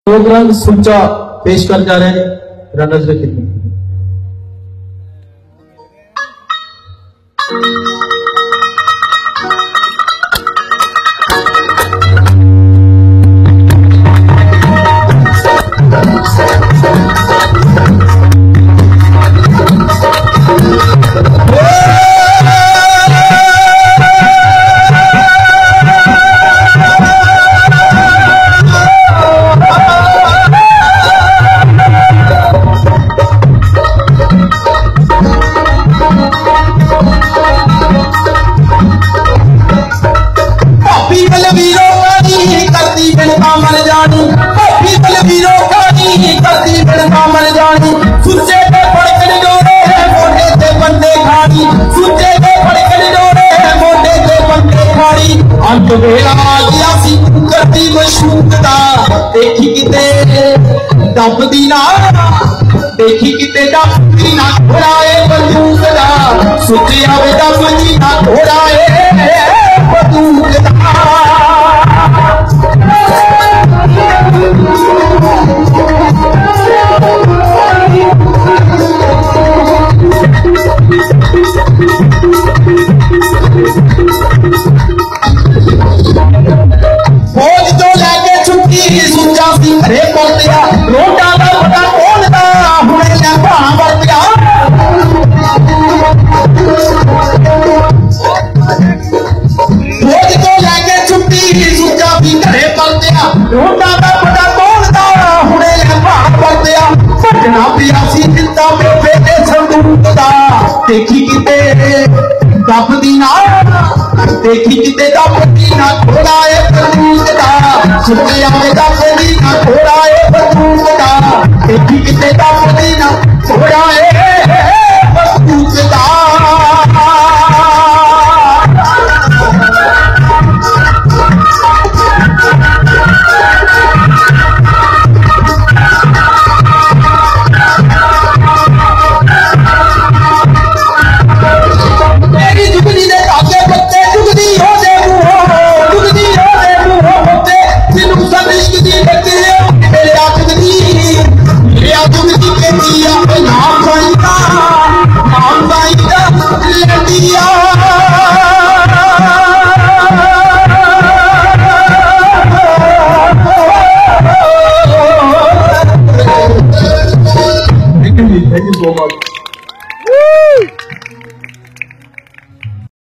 लोग रंग सुचा पेश कर जा रहे हैं रनर्स की खिदमत। देखी किते दबदी ना घोड़ाए बंदूक दा सुते आवे दबदी ना घोड़ाए बंदूक दा। फौज तो लेके छुट्टी सुचा सी घरे पहुंचया रोटा दा पता कौन दा हुणे ले भां वरत्या। फौज तो लेके छुट्टी सुचा सी घरे पहुंचया रोटा दा पता कौन दा हुणे ले भां वरत्या। भजना पिया सी जिंदा बेबे दे संदूक दा देखी किते दबदी ना घोड़ाए बंदूक दा सुते आवे दबदी ना घोड़ाए बंदूक दा देखी किते